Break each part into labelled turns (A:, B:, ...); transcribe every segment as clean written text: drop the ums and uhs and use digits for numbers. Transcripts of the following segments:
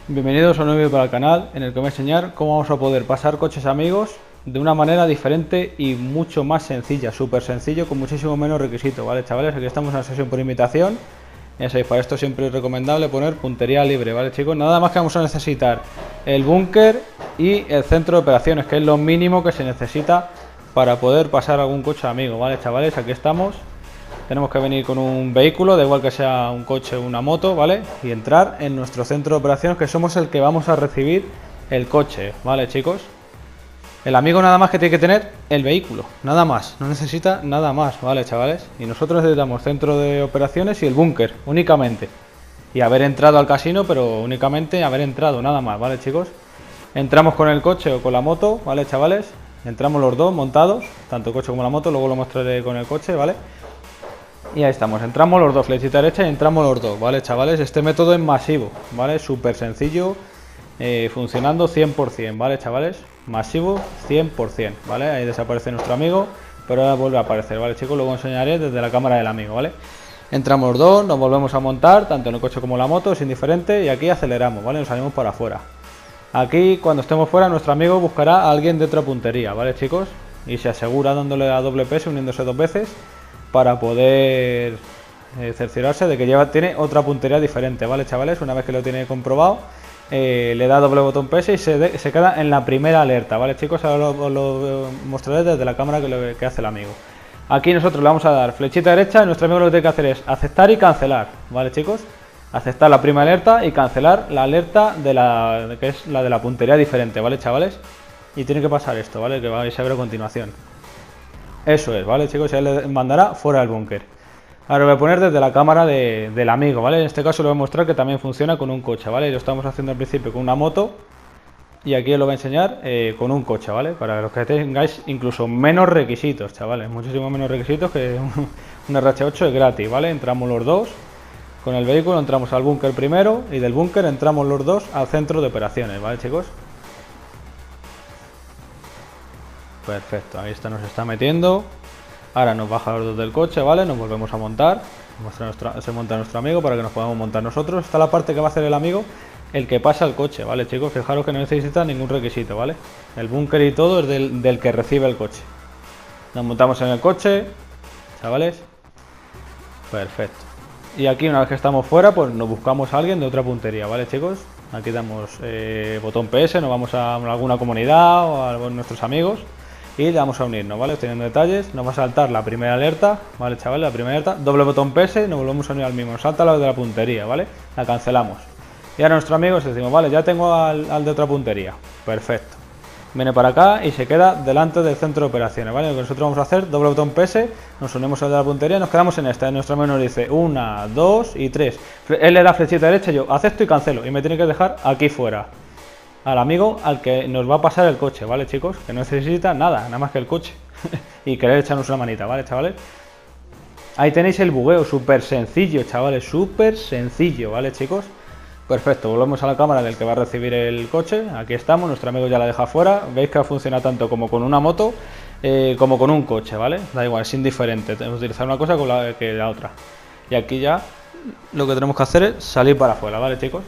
A: Bienvenidos a un nuevo vídeo para el canal en el que voy a enseñar cómo vamos a poder pasar coches amigos de una manera diferente y mucho más sencilla, súper sencillo, con muchísimo menos requisitos, ¿vale, chavales? Aquí estamos en la sesión por invitación. Ya sabéis, para esto siempre es recomendable poner puntería libre, ¿vale, chicos? Nada más que vamos a necesitar el búnker y el centro de operaciones, que es lo mínimo que se necesita para poder pasar algún coche amigo, ¿vale, chavales? Aquí estamos. Tenemos que venir con un vehículo, da igual que sea un coche o una moto, ¿vale? Y entrar en nuestro centro de operaciones, que somos el que vamos a recibir el coche, ¿vale, chicos? El amigo nada más que tiene que tener el vehículo, nada más, no necesita nada más, ¿vale, chavales? Y nosotros necesitamos centro de operaciones y el búnker, únicamente. Y haber entrado al casino, pero únicamente haber entrado, nada más, ¿vale, chicos? Entramos con el coche o con la moto, ¿vale, chavales? Entramos los dos montados, tanto el coche como la moto, luego lo mostraré con el coche, ¿vale? Y ahí estamos, entramos los dos, flechita derecha y entramos los dos, ¿vale, chavales? Este método es masivo, ¿vale? Súper sencillo, funcionando 100%, ¿vale, chavales? Masivo 100%, ¿vale? Ahí desaparece nuestro amigo, pero ahora vuelve a aparecer, ¿vale, chicos? Luego enseñaré desde la cámara del amigo, ¿vale? Entramos los dos, nos volvemos a montar, tanto en el coche como en la moto, es indiferente, y aquí aceleramos, ¿vale? Nos salimos para afuera. Aquí, cuando estemos fuera, nuestro amigo buscará a alguien de otra puntería, ¿vale, chicos? Y se asegura dándole a doble PS, uniéndose dos veces, para poder cerciorarse de que tiene otra puntería diferente, ¿vale, chavales? Una vez que lo tiene comprobado, le da doble botón PS y se queda en la primera alerta, ¿vale, chicos? Ahora lo mostraré desde la cámara que hace el amigo. Aquí nosotros le vamos a dar flechita derecha y nuestro amigo lo que tiene que hacer es aceptar y cancelar, ¿vale, chicos? Aceptar la primera alerta y cancelar la alerta que es la de la puntería diferente, ¿vale, chavales? Y tiene que pasar esto, ¿vale? Que vais a ver a continuación. Eso es, ¿vale, chicos? Ya le mandará fuera del búnker. Ahora lo voy a poner desde la cámara del amigo, ¿vale? En este caso le voy a mostrar que también funciona con un coche, ¿vale? Lo estamos haciendo al principio con una moto y aquí os lo voy a enseñar con un coche, ¿vale? Para los que tengáis incluso menos requisitos, chavales. Muchísimo menos requisitos, que un RH8 es gratis, ¿vale? Entramos los dos con el vehículo, entramos al búnker primero y del búnker entramos los dos al centro de operaciones, ¿vale, chicos? Perfecto, ahí nos está metiendo. Ahora nos baja los dos del coche, ¿vale? Nos volvemos a montar. Se monta nuestro amigo para que nos podamos montar nosotros. Está la parte que va a hacer el amigo, el que pasa el coche, ¿vale, chicos? Fijaros que no necesita ningún requisito, ¿vale? El búnker y todo es del que recibe el coche. Nos montamos en el coche, chavales. Perfecto. Y aquí, una vez que estamos fuera, pues nos buscamos a alguien de otra puntería, ¿vale, chicos? Aquí damos botón PS, nos vamos a alguna comunidad o a nuestros amigos y le vamos a unirnos, ¿vale? Teniendo detalles, nos va a saltar la primera alerta, ¿vale, chavales? La primera alerta, doble botón PS, nos volvemos a unir al mismo, nos salta la de la puntería, ¿vale? La cancelamos. Y ahora nuestro amigo se decimos, vale, ya tengo al de otra puntería, perfecto. Viene para acá y se queda delante del centro de operaciones, ¿vale? Lo que nosotros vamos a hacer, doble botón PS, nos unimos al de la puntería y nos quedamos en esta. Nuestro amigo nos dice 1, 2 y 3. Él le da flechita derecha y yo acepto y cancelo y me tiene que dejar aquí fuera. Al amigo al que nos va a pasar el coche, ¿vale, chicos? Que no necesita nada más que el coche. Y querer echarnos una manita, ¿vale, chavales? Ahí tenéis el bugueo, súper sencillo, chavales, súper sencillo, ¿vale, chicos? Perfecto, volvemos a la cámara del que va a recibir el coche. Aquí estamos, nuestro amigo ya la deja fuera. Veis que funciona tanto como con una moto como con un coche, ¿vale? Da igual, es indiferente. Tenemos que utilizar una cosa que la otra. Y aquí ya lo que tenemos que hacer es salir para afuera, ¿vale, chicos?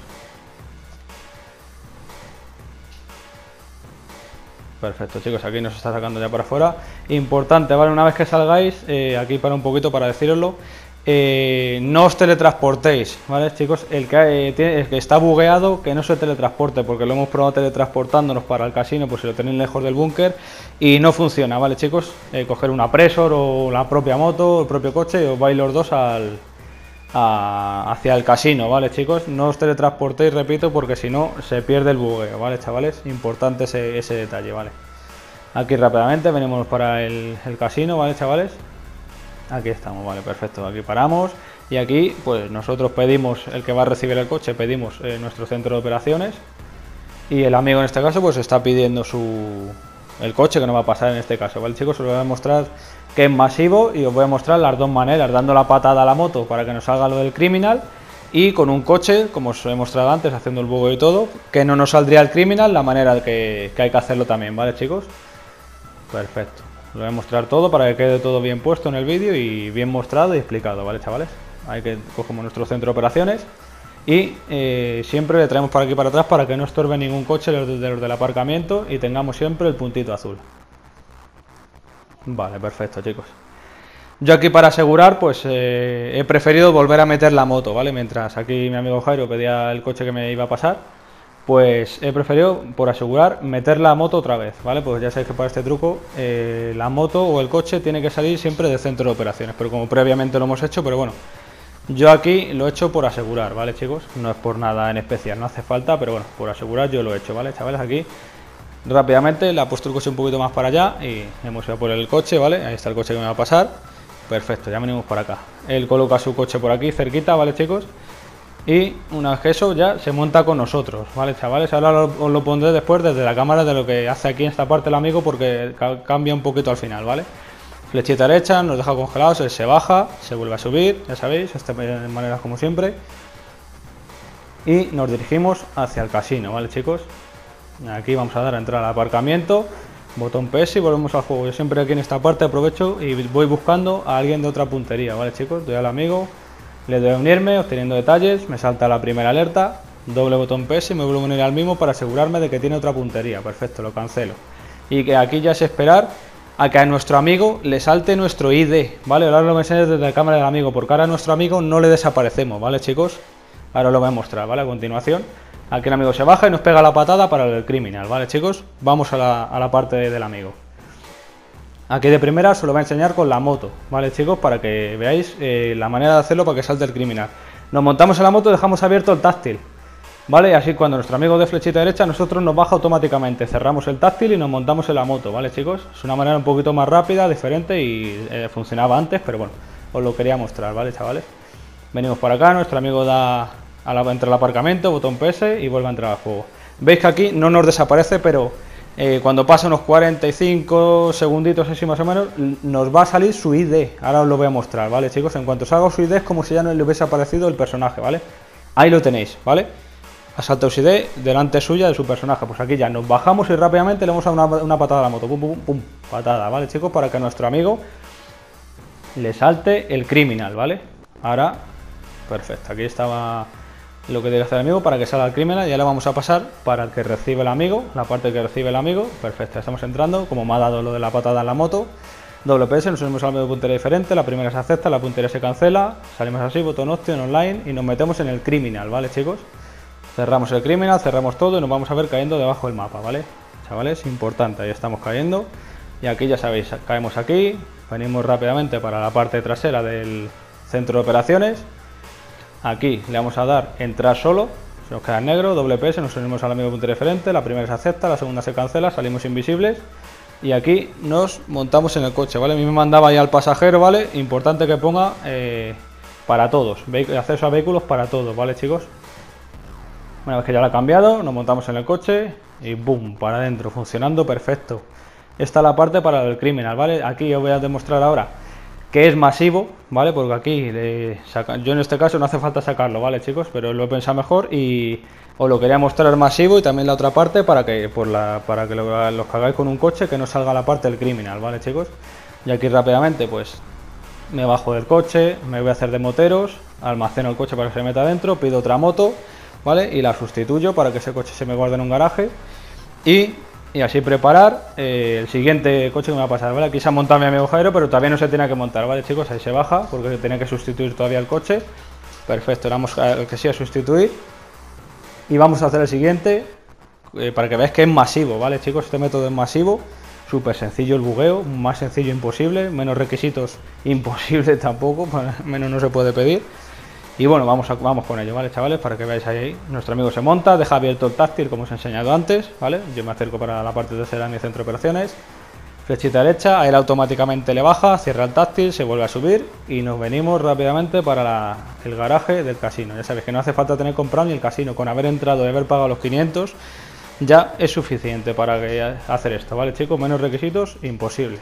A: Perfecto, chicos, aquí nos está sacando ya para afuera. Importante, ¿vale? Una vez que salgáis, aquí para un poquito para deciroslo, no os teletransportéis, ¿vale, chicos? El que está bugueado, que no se teletransporte, porque lo hemos probado teletransportándonos para el casino, pues si lo tenéis lejos del búnker, y no funciona, ¿vale, chicos? Coger una Presor o la propia moto, o el propio coche, y os vais los dos hacia el casino, ¿vale, chicos? No os teletransportéis, repito, porque si no se pierde el bugueo, ¿vale, chavales? Importante ese detalle, ¿vale? Aquí rápidamente venimos para el casino, ¿vale, chavales? Aquí estamos, vale, perfecto, aquí paramos y aquí pues nosotros pedimos, el que va a recibir el coche, pedimos nuestro centro de operaciones y el amigo en este caso pues está pidiendo el coche que nos va a pasar en este caso, ¿vale, chicos? Os voy a mostrar que es masivo y os voy a mostrar las dos maneras, dando la patada a la moto para que nos salga lo del criminal y con un coche, como os he mostrado antes, haciendo el bugo y todo, que no nos saldría el criminal, la manera que hay que hacerlo también, ¿vale, chicos? Perfecto. Lo voy a mostrar todo para que quede todo bien puesto en el vídeo y bien mostrado y explicado, ¿vale, chavales? Ahí que cogemos nuestro centro de operaciones Y siempre le traemos por aquí para atrás para que no estorbe ningún coche de los del aparcamiento y tengamos siempre el puntito azul. Vale, perfecto, chicos. Yo aquí para asegurar, pues he preferido volver a meter la moto, ¿vale? Mientras aquí mi amigo Jairo pedía el coche que me iba a pasar, pues he preferido, por asegurar, meter la moto otra vez, ¿vale? Pues ya sabéis que para este truco la moto o el coche tiene que salir siempre del centro de operaciones, pero como previamente lo hemos hecho, pero bueno, yo aquí lo he hecho por asegurar, ¿vale, chicos? No es por nada en especial, no hace falta, pero bueno, por asegurar yo lo he hecho, ¿vale, chavales? Aquí rápidamente le ha puesto el coche un poquito más para allá y hemos ido por el coche, ¿vale? Ahí está el coche que me va a pasar. Perfecto, ya venimos por acá. Él coloca su coche por aquí cerquita, ¿vale, chicos? Y una vez que eso ya se monta con nosotros, ¿vale, chavales? Ahora os lo pondré después desde la cámara de lo que hace aquí en esta parte el amigo, porque cambia un poquito al final, ¿vale? Flechita derecha, nos deja congelados, él se baja, se vuelve a subir, ya sabéis, de manera como siempre. Y nos dirigimos hacia el casino, ¿vale, chicos? Aquí vamos a dar a entrar al aparcamiento. Botón PS y volvemos al juego. Yo siempre aquí en esta parte aprovecho y voy buscando a alguien de otra puntería, ¿vale, chicos? Doy al amigo, le doy a unirme, obteniendo detalles, me salta la primera alerta, doble botón PS y me vuelvo a unir al mismo para asegurarme de que tiene otra puntería. Perfecto, lo cancelo. Y que aquí ya es esperar a que a nuestro amigo le salte nuestro ID, ¿vale? Ahora lo voy a enseñar desde la cámara del amigo, porque ahora a nuestro amigo no le desaparecemos, ¿vale, chicos? Ahora lo voy a mostrar, ¿vale? A continuación. Aquí el amigo se baja y nos pega la patada para el criminal, ¿vale, chicos? Vamos a la parte del amigo. Aquí de primera os lo voy a enseñar con la moto, ¿vale, chicos? Para que veáis la manera de hacerlo para que salte el criminal. Nos montamos en la moto y dejamos abierto el táctil, ¿vale? Así cuando nuestro amigo de flechita derecha, nosotros nos baja automáticamente. Cerramos el táctil y nos montamos en la moto, ¿vale, chicos? Es una manera un poquito más rápida, diferente y funcionaba antes, pero bueno, os lo quería mostrar, ¿vale, chavales? Venimos por acá, nuestro amigo da... entra al aparcamiento, botón PS y vuelve a entrar al juego. Veis que aquí no nos desaparece, pero cuando pasa unos 45 segunditos así más o menos, nos va a salir su ID. Ahora os lo voy a mostrar, ¿vale, chicos? En cuanto salga su ID es como si ya no le hubiese aparecido el personaje, ¿vale? Ahí lo tenéis, ¿vale? Ha saltado su ID delante suya de su personaje. Pues aquí ya nos bajamos y rápidamente le vamos a dar una patada a la moto. Pum, pum, pum, patada, ¿vale, chicos? Para que a nuestro amigo le salte el criminal, ¿vale? Ahora, perfecto, aquí estaba lo que debe hacer el amigo para que salga el criminal. Ya le vamos a pasar para el que recibe el amigo, la parte que recibe el amigo. Perfecto, estamos entrando, como me ha dado lo de la patada en la moto. Doble PS, nos unimos al medio de puntería diferente, la primera se acepta, la puntería se cancela, salimos así, botón option online y nos metemos en el criminal, ¿vale, chicos? Cerramos el criminal, cerramos todo y nos vamos a ver cayendo debajo del mapa, ¿vale? Chavales, importante, ahí estamos cayendo. Y aquí ya sabéis, caemos aquí, venimos rápidamente para la parte trasera del centro de operaciones. Aquí le vamos a dar entrar solo, se nos queda en negro, doble PS, nos unimos al amigo de puntería diferente, la primera se acepta, la segunda se cancela, salimos invisibles. Y aquí nos montamos en el coche, ¿vale? A mí me mandaba ya al pasajero, ¿vale? Importante que ponga para todos, acceso a vehículos para todos, ¿vale, chicos? Una vez que ya lo ha cambiado, nos montamos en el coche y ¡boom! Para adentro, funcionando perfecto. Esta es la parte para el criminal, ¿vale? Aquí os voy a demostrar ahora que es masivo, ¿vale? Porque aquí, yo en este caso no hace falta sacarlo, ¿vale, chicos? Pero lo he pensado mejor y os lo quería mostrar masivo y también la otra parte para que, los que hagáis con un coche que no salga la parte del criminal, ¿vale, chicos? Y aquí rápidamente, pues, me bajo del coche, me voy a hacer de moteros, almaceno el coche para que se meta adentro, pido otra moto, ¿vale? Y la sustituyo para que ese coche se me guarde en un garaje y así preparar el siguiente coche que me va a pasar, ¿vale? Aquí se ha montado mi amigo Jairo, pero todavía no se tiene que montar, ¿vale, chicos? Ahí se baja porque tiene que sustituir todavía el coche. Perfecto, le damos que sí a sustituir. Y vamos a hacer el siguiente para que veáis que es masivo, ¿vale, chicos? Este método es masivo, súper sencillo el bugueo, más sencillo imposible, menos requisitos imposible tampoco, menos no se puede pedir. Y bueno, vamos con ello, ¿vale, chavales? Para que veáis ahí, nuestro amigo se monta, deja abierto el táctil como os he enseñado antes, ¿vale? Yo me acerco para la parte trasera de mi centro de operaciones, flechita derecha, él automáticamente le baja, cierra el táctil, se vuelve a subir y nos venimos rápidamente para el garaje del casino. Ya sabéis que no hace falta tener comprado ni el casino, con haber entrado y haber pagado los 500 ya es suficiente para hacer esto, ¿vale, chicos? Menos requisitos, imposible.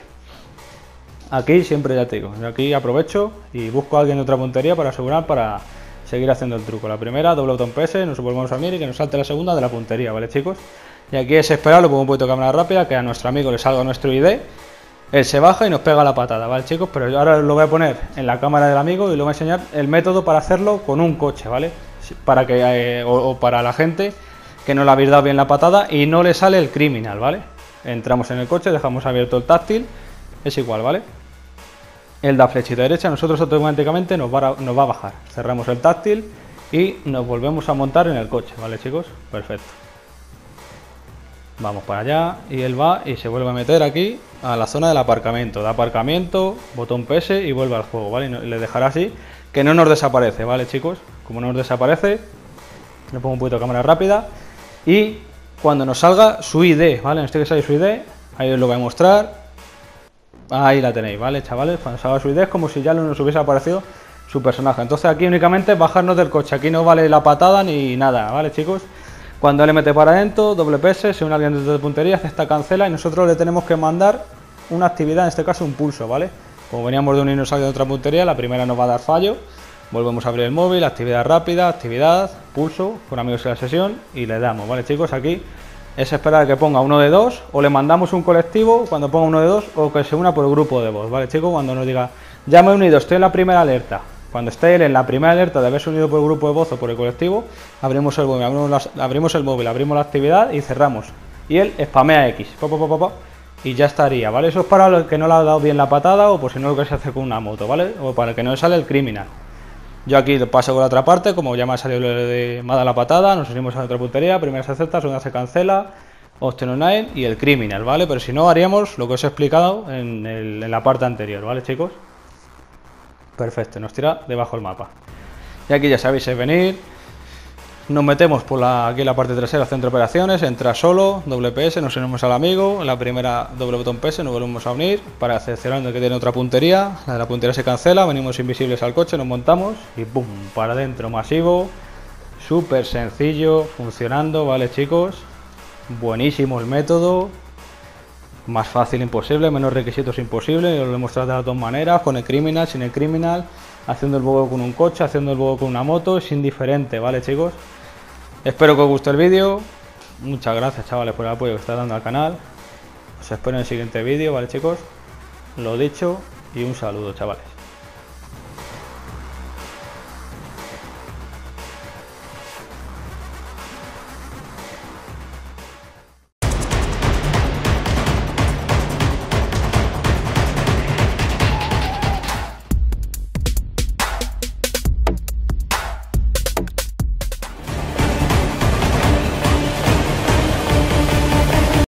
A: Aquí siempre ya te digo, yo aquí aprovecho y busco a alguien de otra puntería para asegurar, para seguir haciendo el truco. La primera, doble botón PS, nos volvemos a unir y que nos salte la segunda de la puntería, ¿vale, chicos? Y aquí es esperar, lo pongo un poquito de cámara rápida, que a nuestro amigo le salga nuestro ID, él se baja y nos pega la patada, ¿vale, chicos? Pero yo ahora lo voy a poner en la cámara del amigo y le voy a enseñar el método para hacerlo con un coche, ¿vale? para que o para la gente que no le habéis dado bien la patada y no le sale el criminal, ¿vale? Entramos en el coche, dejamos abierto el táctil, es igual, ¿vale? Él da flechita derecha, nosotros automáticamente nos va a bajar. Cerramos el táctil y nos volvemos a montar en el coche, ¿vale, chicos? Perfecto. Vamos para allá y él va y se vuelve a meter aquí a la zona del aparcamiento. Da aparcamiento, botón PS y vuelve al juego, ¿vale? Y le dejará así, que no nos desaparece, ¿vale, chicos? Como no nos desaparece, le pongo un poquito de cámara rápida y cuando nos salga su ID, ¿vale? En este que sale su ID, ahí os lo voy a mostrar. Ahí la tenéis, ¿vale, chavales? Cuando salga su ID es como si ya nos hubiese aparecido su personaje. Entonces aquí únicamente bajarnos del coche, aquí no vale la patada ni nada, ¿vale, chicos? Cuando él le mete para adentro, doble PS, se une alguien desde de puntería, hace esta cancela y nosotros le tenemos que mandar una actividad, en este caso un pulso, ¿vale? Como veníamos de unirnos a alguien de otra puntería, la primera nos va a dar fallo, volvemos a abrir el móvil, actividad rápida, actividad, pulso, con amigos en la sesión y le damos, ¿vale, chicos? Aquí es esperar que ponga uno de dos o le mandamos un colectivo cuando ponga uno de dos o que se una por el grupo de voz, ¿vale, chicos? Cuando nos diga, ya me he unido, estoy en la primera alerta. Cuando esté él en la primera alerta de haberse unido por el grupo de voz o por el colectivo, abrimos el móvil, abrimos la actividad y cerramos. Y él spamea X, y ya estaría, ¿vale? Eso es para los que no le ha dado bien la patada o por si no lo que se hace con una moto, ¿vale? O para el que no le sale el criminal. Yo aquí paso con la otra parte, como ya me ha salido me ha dado la patada, nos unimos a otra puntería, primera se acepta, segunda se cancela, Option Online y el criminal, ¿vale? Pero si no, haríamos lo que os he explicado en la parte anterior, ¿vale, chicos? Perfecto, nos tira debajo del mapa. Y aquí ya sabéis, es venir. Nos metemos por aquí en la parte trasera, centro de operaciones, entra solo, doble PS, nos unimos al amigo, en la primera doble botón PS, nos volvemos a unir para seleccionar que tiene otra puntería, la de la puntería se cancela, venimos invisibles al coche, nos montamos y ¡pum! Para adentro, masivo, súper sencillo, funcionando, ¿vale, chicos? Buenísimo el método. Más fácil imposible, menos requisitos imposible, os lo he mostrado de las dos maneras, con el criminal, sin el criminal, haciendo el juego con un coche, haciendo el juego con una moto, es indiferente, ¿vale, chicos? Espero que os guste el vídeo, muchas gracias, chavales, por el apoyo que está dando al canal, os espero en el siguiente vídeo, ¿vale, chicos? Lo dicho y un saludo, chavales.